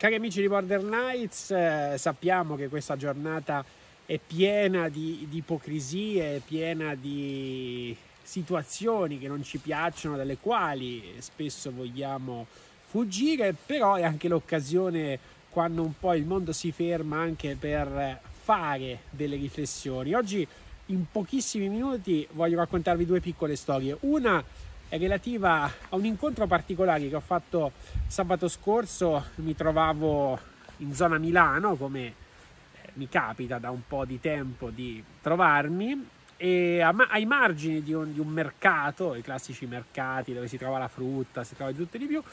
Cari amici di Border Knights, sappiamo che questa giornata è piena di ipocrisie, è piena di situazioni che non ci piacciono, dalle quali spesso vogliamo fuggire, però è anche l'occasione, quando un po' il mondo si ferma, anche per fare delle riflessioni. Oggi in pochissimi minuti voglio raccontarvi due piccole storie. Una è relativa a un incontro particolare che ho fatto sabato scorso. Mi trovavo in zona Milano, come mi capita da un po' di tempo di trovarmi, e ai margini di un mercato, i classici mercati dove si trova la frutta, si trova di tutto e di più,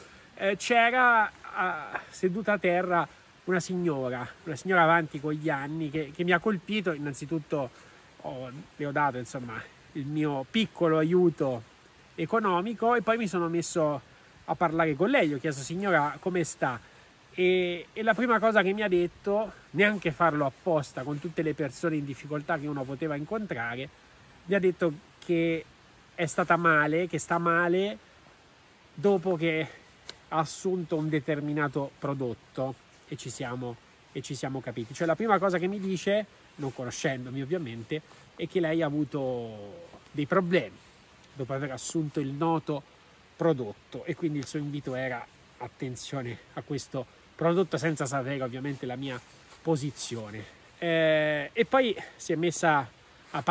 c'era seduta a terra una signora avanti con gli anni che mi ha colpito. Innanzitutto le ho dato insomma il mio piccolo aiuto economico e poi mi sono messo a parlare con lei. Ho chiesto: signora, come sta? E la prima cosa che mi ha detto, neanche farlo apposta con tutte le persone in difficoltà che uno poteva incontrare, mi ha detto che è stata male, che sta male dopo che ha assunto un determinato prodotto, e ci siamo capiti. Cioè, la prima cosa che mi dice, non conoscendomi ovviamente, è che lei ha avuto dei problemi dopo aver assunto il noto prodotto, e quindi il suo invito era: attenzione a questo prodotto, senza sapere ovviamente la mia posizione. E poi si è messa a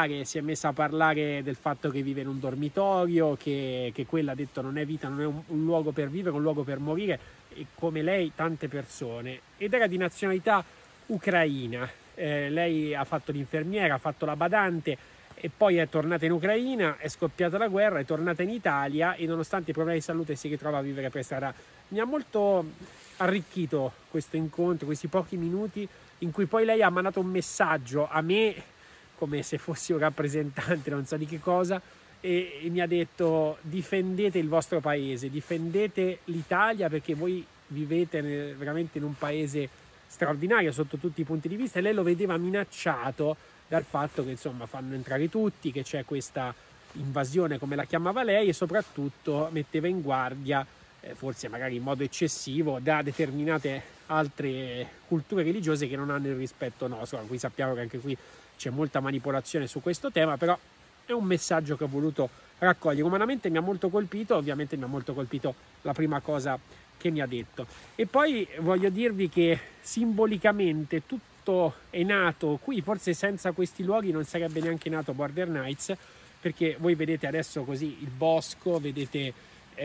parlare del fatto che vive in un dormitorio, che quella, ha detto, non è vita, non è un luogo per vivere, è un luogo per morire, e come lei tante persone. Ed era di nazionalità ucraina. Lei ha fatto l'infermiera, ha fatto la badante, e poi è tornata in Ucraina, è scoppiata la guerra, è tornata in Italia e nonostante i problemi di salute si ritrova a vivere per strada. Mi ha molto arricchito questo incontro, questi pochi minuti in cui poi lei ha mandato un messaggio a me, come se fossi un rappresentante non so di che cosa, e mi ha detto: difendete il vostro paese, difendete l'Italia, perché voi vivete veramente in un paese straordinario sotto tutti i punti di vista. E lei lo vedeva minacciato dal fatto che insomma fanno entrare tutti, che c'è questa invasione, come la chiamava lei, e soprattutto metteva in guardia, forse magari in modo eccessivo, da determinate altre culture religiose che non hanno il rispetto nostro. Qui sappiamo che anche qui c'è molta manipolazione su questo tema, però è un messaggio che ho voluto raccogliere. Umanamente mi ha molto colpito, ovviamente mi ha molto colpito la prima cosa che mi ha detto. E poi voglio dirvi che simbolicamente tutto è nato qui. Forse senza questi luoghi non sarebbe neanche nato Border Knights, perché voi vedete adesso così il bosco, vedete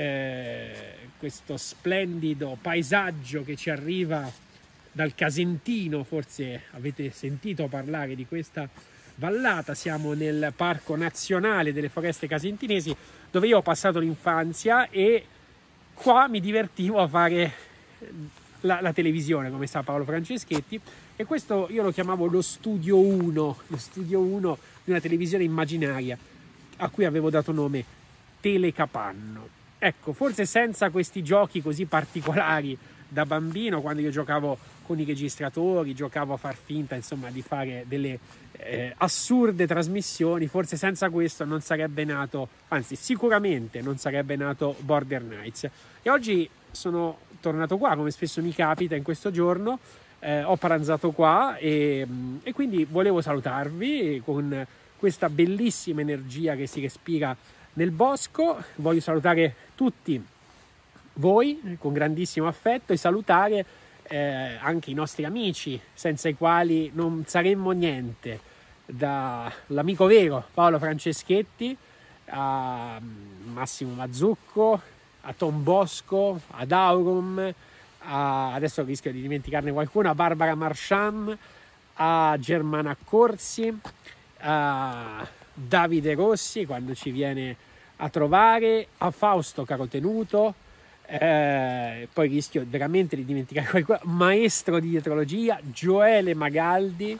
questo splendido paesaggio che ci arriva dal Casentino. Forse avete sentito parlare di questa vallata. Siamo nel Parco Nazionale delle Foreste Casentinesi, dove io ho passato l'infanzia, e qua mi divertivo a fare la televisione, come sa Paolo Franceschetti, e questo io lo chiamavo lo studio 1 di una televisione immaginaria a cui avevo dato nome Telecapanno. Ecco, forse senza questi giochi così particolari da bambino, quando io giocavo con i registratori, giocavo a far finta insomma di fare delle assurde trasmissioni, forse senza questo non sarebbe nato, anzi sicuramente non sarebbe nato Border Knights. E oggi sono tornato qua, come spesso mi capita in questo giorno, ho pranzato qua e quindi volevo salutarvi con questa bellissima energia che si respira nel bosco. Voglio salutare tutti voi con grandissimo affetto e salutare anche i nostri amici, senza i quali non saremmo niente, dall'amico vero Paolo Franceschetti a Massimo Mazzucco, a Tom Bosco, ad Aurum, adesso rischio di dimenticarne qualcuno, a Barbara Marchand, a Germana Corsi, a Davide Rossi quando ci viene a trovare, a Fausto Carotenuto, poi rischio veramente di dimenticare qualcuno, maestro di dietrologia Gioele Magaldi,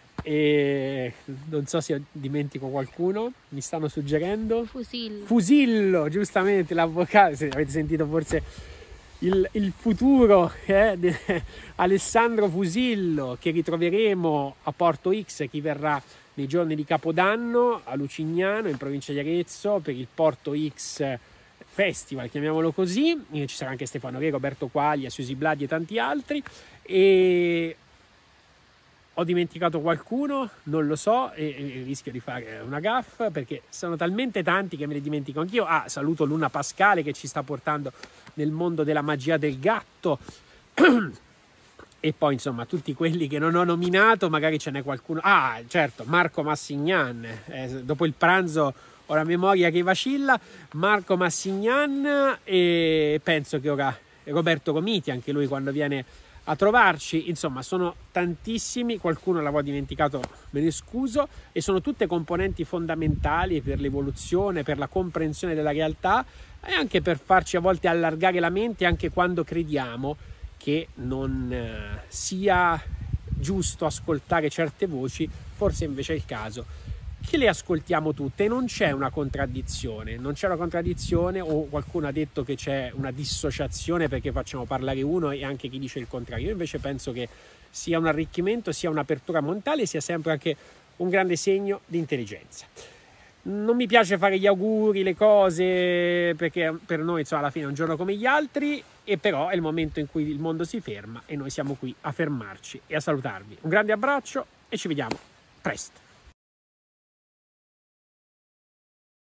e non so se dimentico qualcuno, mi stanno suggerendo Fusillo, giustamente, l'avvocato. Se avete sentito forse il futuro di Alessandro Fusillo, che ritroveremo a Porto X, chi verrà nei giorni di Capodanno a Lucignano in provincia di Arezzo per il Porto X festival, chiamiamolo così. Ci sarà anche Stefano Re, Roberto Quaglia, Susi Bladi e tanti altri. E ho dimenticato qualcuno? Non lo so, e rischio di fare una gaffa perché sono talmente tanti che me ne dimentico anch'io. Saluto Luna Pascale che ci sta portando nel mondo della magia del gatto. E poi insomma tutti quelli che non ho nominato, magari ce n'è qualcuno. Certo, Marco Massignan, dopo il pranzo ho la memoria che vacilla. Marco Massignan, e penso che ora Roberto Comiti, anche lui quando viene a trovarci. Insomma, sono tantissimi, qualcuno l'avevo dimenticato, me ne scuso, e sono tutte componenti fondamentali per l'evoluzione, per la comprensione della realtà e anche per farci a volte allargare la mente anche quando crediamo che non sia giusto ascoltare certe voci. Forse invece è il caso che le ascoltiamo tutte e non c'è una contraddizione, o qualcuno ha detto che c'è una dissociazione perché facciamo parlare uno e anche chi dice il contrario. Io invece penso che sia un arricchimento, sia un'apertura mentale, sia sempre anche un grande segno di intelligenza. Non mi piace fare gli auguri, le cose, perché per noi insomma alla fine è un giorno come gli altri, e però è il momento in cui il mondo si ferma e noi siamo qui a fermarci e a salutarvi. Un grande abbraccio e ci vediamo presto.